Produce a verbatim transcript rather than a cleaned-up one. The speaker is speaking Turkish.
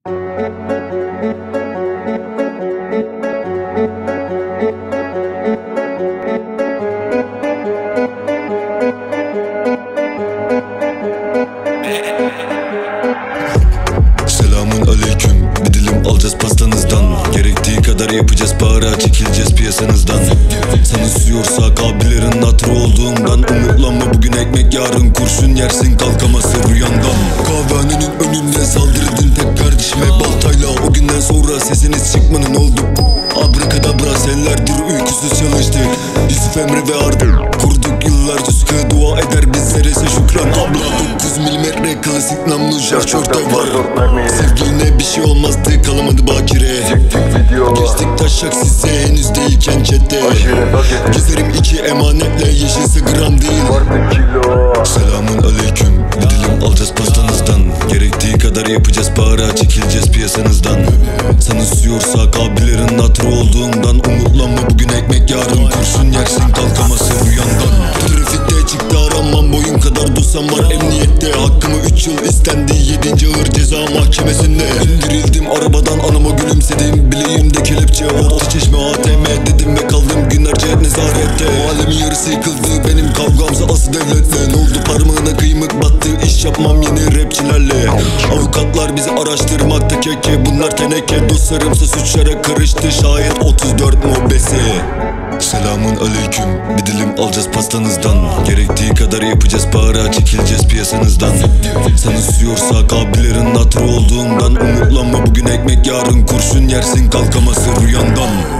Selamun aleyküm, bir dilim alacağız pastanızdan. Gerektiği kadar yapacağız para, çekileceğiz piyasanızdan. Sana suyorsak abilerin hatırı olduğundan. Umutlanma, bugün ekmek yarın kurşun yersin, kalkamazsın rüyandan. Kahvehanenin önünde saldırdın tek kardeşime baltayla. O günden sonra sesiniz çıkmanın oldu. Abrakadabra senlerdir uykusuz çalıştık. Yusuf Emre ve Arda kurduk yıllarca, sıkı dua eder bizlere ise şükran. Abla dokuz milimetre klasik namlu şarjörde var. Sevgiline bir şey olmazdı, kalamadı bakire. Geçtik taşak size henüz değilken chatte. Gezerim iki emanetle, yeşilse gram değil. Selamun aleyküm, bir dilim alacağız pastanızdan. Gerektiği kadar yapacağız para, çekileceğiz piyasanızdan. Sana suyorsak abilerin hatırı olduğundan. Umutlanma, bugün ekmek yarın kurşun yersin, kalkamazsın rüyandan. Trafikte çıktı aranmam, boyun kadar dosam var emniyette. Hakkımı üç yıl istendi, yedinci ağır ceza mahkemesinde. İndirildim arabadan, anama gülümsedim. Bileğimde kelepçe, orta çeşme A T M dedim ve kaldım günlerce nezarette. Alemin yarısı yıkıldı, benim kavgamsa asıl devletle. Ne oldu parmağına kıymık battı, iş yapmam yeni rapçilerle. Avukatlar bizi araştırmakta keke, bunlar teneke. Dostlarımsa suçlara karıştı, şayet otuz dört mobesi. Selamun aleyküm, bir dilim alacağız pastanızdan. Gerektiği kadar yapacağız para, çekileceğiz piyasanızdan. Sana suyorsak abilerin hatırı olduğundan. Umutlanma, bugün ekmek yarın kurşun yersin, kalkamazsın rüyandan.